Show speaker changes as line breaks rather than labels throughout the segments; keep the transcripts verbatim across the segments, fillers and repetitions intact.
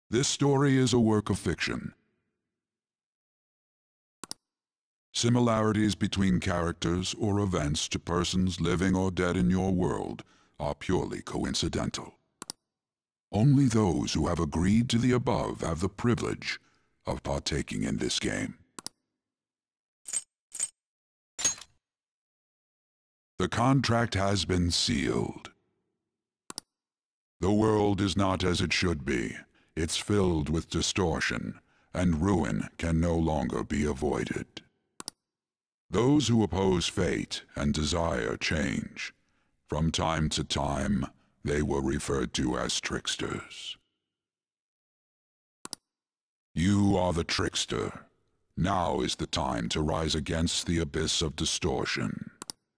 This story is a work of fiction. Similarities between characters or events to persons living or dead in your world are purely coincidental. Only those who have agreed to the above have the privilege of partaking in this game. The contract has been sealed. The world is not as it should be. It's filled with distortion, and ruin can no longer be avoided. Those who oppose fate and desire change, from time to time, they were referred to as tricksters. You are the trickster. Now is the time to rise against the abyss of distortion.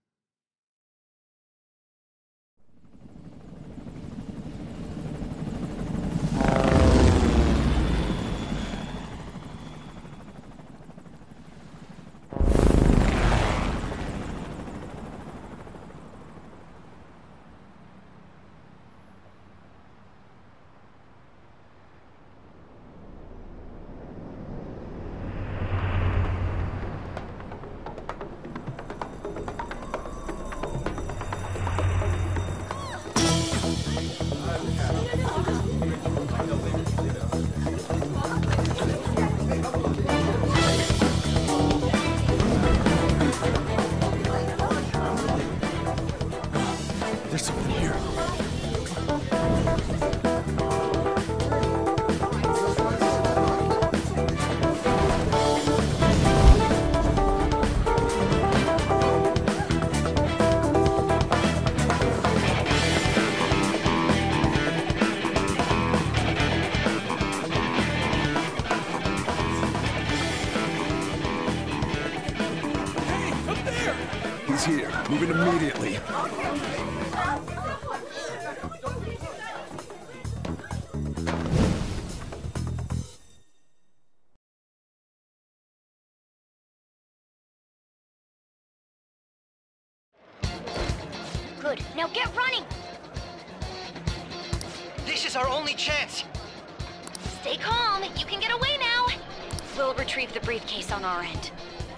Here, moving immediately.
Good. Now get running!
This is our only chance!
Stay calm. You can get away now. We'll retrieve the briefcase on our end.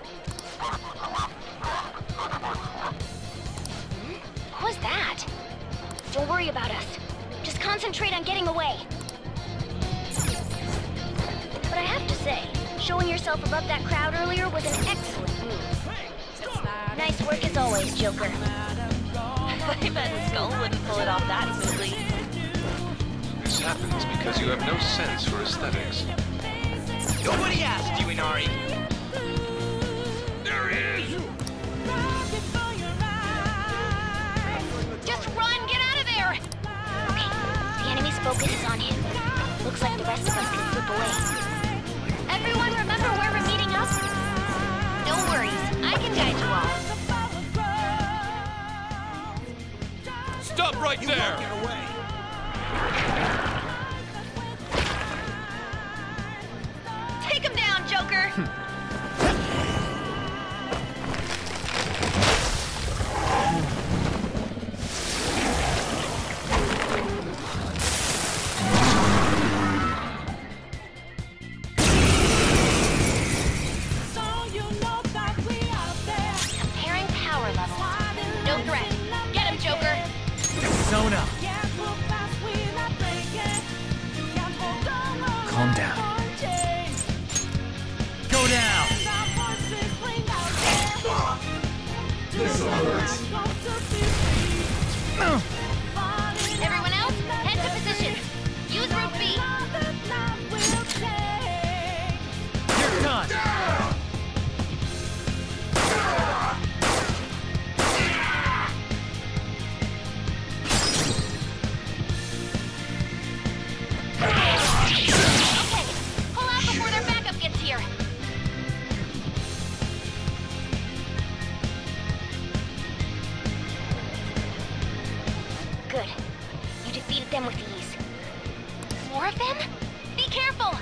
What was that? Don't worry about us. Just concentrate on getting away. But I have to say, showing yourself above that crowd earlier was an excellent move. Nice work as always, Joker.
I bet Skull wouldn't pull it off that smoothly.
This happens because you have no sense for aesthetics.
Nobody asked you, Inari!
There he is!
Just run! Get out of there! Okay, the enemy's focus is on him. Looks like the rest of us can slip away. Everyone remember where we're meeting up? No worries, I can guide you all.
Stop right there!
Get away!
Take him down, Joker! Comparing power levels. No threat. Get him, Joker!
Persona!
Calm down.
Go down!
This hurts.
Everyone else, head to position. Use route B.
You're done!
Okay, pull out before their backup gets here. Good. You defeated them with ease. More of them? Be careful!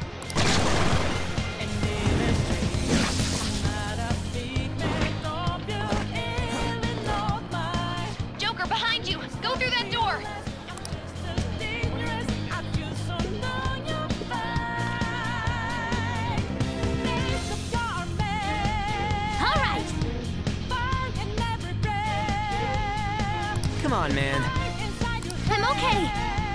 Joker, behind you! Go through that door!
on, man.
I'm okay.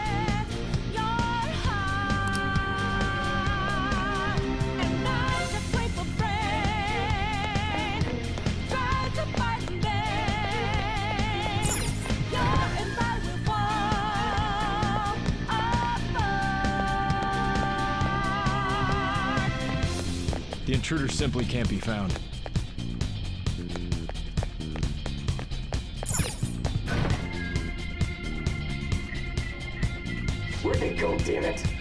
The intruder simply can't be found.
Where'd they go, damn it?